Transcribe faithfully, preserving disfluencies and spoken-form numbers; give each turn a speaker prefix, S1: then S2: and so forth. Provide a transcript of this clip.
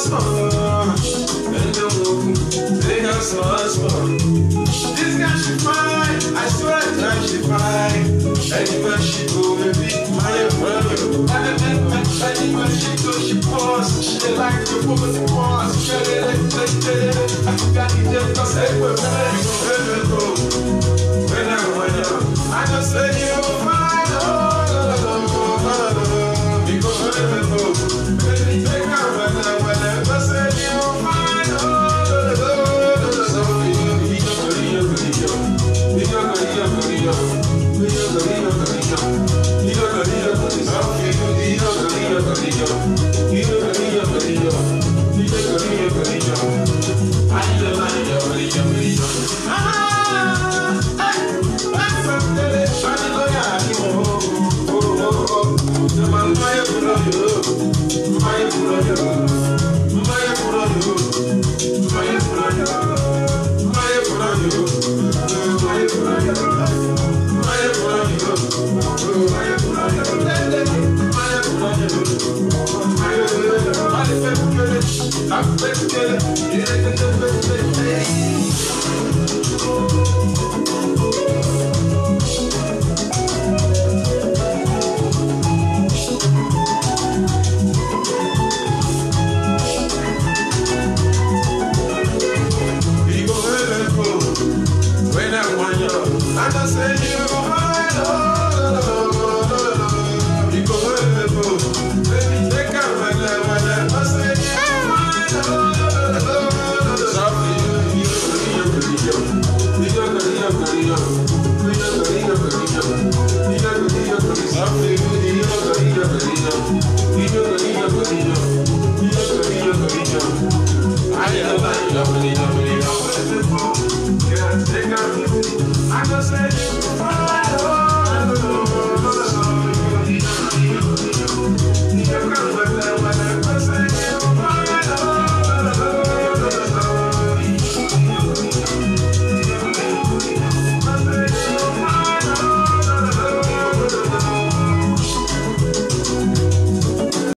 S1: small. And the moon, they got so small. This girl she fine, I swear that she fine. Anywhere she go, baby, my brother. Anywhere she go, she pause. She like the woman to pause. She like the I forgot it just cause everywhere we go. When I when I just say you fine, oh, because when I go, baby, take out when I when I just say you fine, I'm